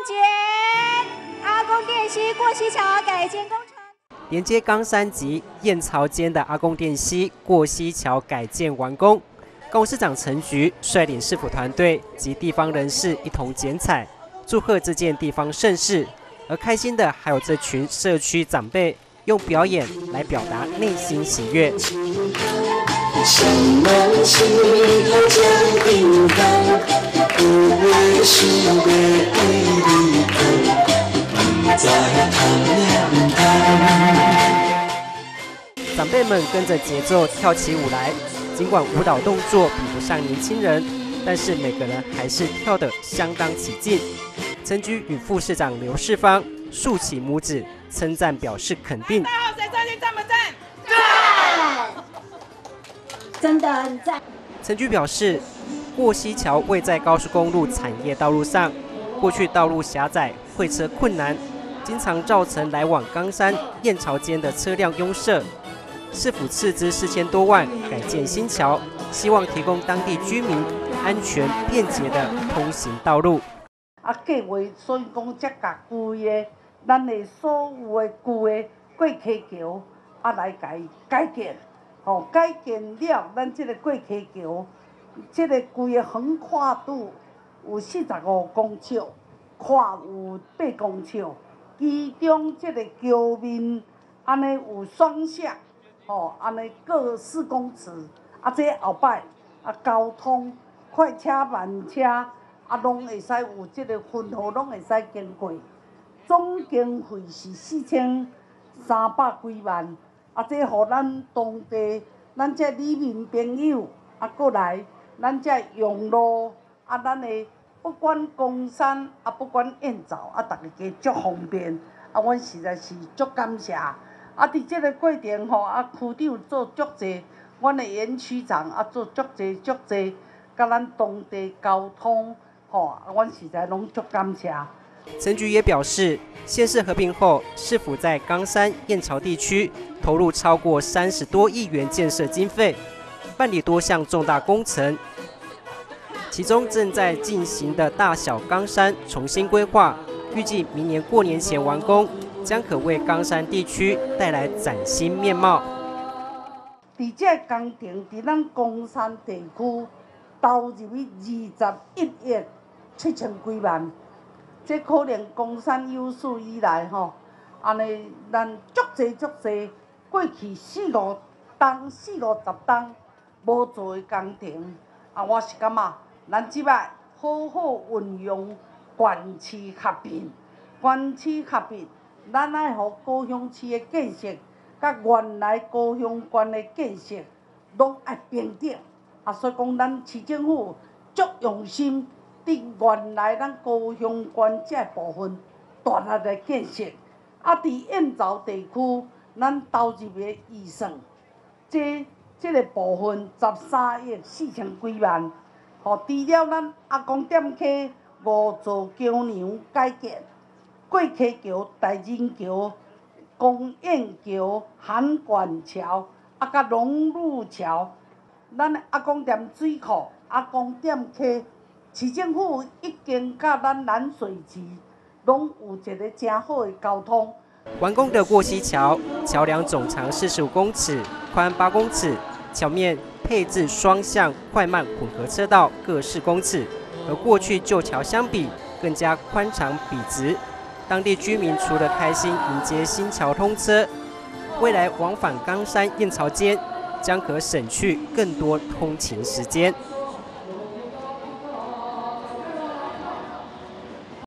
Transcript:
捷阿公店溪过溪桥改建工程。 连接冈山及燕巢间的阿公店溪过溪桥改建完工，高雄市长陈菊率领市府团队及地方人士一同剪彩，祝贺这件地方盛事。而开心的还有这群社区长辈，用表演来表达内心喜悦。长辈们跟着节奏跳起舞来，尽管舞蹈动作比不上年轻人，但是每个人还是跳得相当起劲。陈菊与副市长刘世芳竖起拇指，称赞表示肯定。 大号谁上去赞不赞？ 赞，真的很赞。 陈菊表示，过溪桥位在高速公路产业道路上，过去道路狭窄，会车困难，经常造成来往冈山、燕巢间的车辆拥塞。市府斥资4000多万改建新桥，希望提供当地居民安全便捷的通行道路。 计划所以讲，才甲规个咱的所有的旧的过溪桥来改建，改建了，咱这个过溪桥，这个规个横跨度有45公尺，宽有8公尺，其中这个桥面安尼有双向。安尼各4公尺，这后摆交通快车、慢车拢会使有这个分号，拢会使经过。总经费是4300几万，这互咱当地咱这里民朋友过来，咱这用路咱的不管冈山不管燕巢大家加足方便，阮实在是足感谢。伫这个过程区长做足济，阮的严区长做足济，甲咱当地交通阮实在拢足感谢。 陈菊也表示，县市合并后，市府在冈山、燕巢地区投入超过30多亿元建设经费，办理多项重大工程，其中正在进行的大小冈山重新规划，预计明年过年前完工。将可为冈山地区带来崭新面貌。 伫这工程伫咱冈山地区投入去21亿7000几万，这可能冈山有史以来安尼咱足济过去40-50档无做的工程，我是感觉咱即摆好好运用县市合并，咱爱互高雄市的建设，甲原来高雄县的建设，拢爱平等。所以讲，咱市政府足用心，伫原来咱高雄县这部分大力的建设。伫燕巢地区，咱投入的预算，这个部分13亿4000几万。除了咱阿公店溪5座桥梁改建。过溪桥、大仁桥、公园桥、涵管桥，甲龙路桥，咱阿公店水库、阿公店溪，市政府已经甲咱南水池拢有一个真好的交通。 完工的过溪桥，桥梁总长45公尺，宽8公尺，桥面配置双向快慢混合车道各4公尺，和过去旧桥相比，更加宽敞笔直。当地居民除了开心迎接新桥通车，未来往返冈山、燕巢间将可省去更多通勤时间。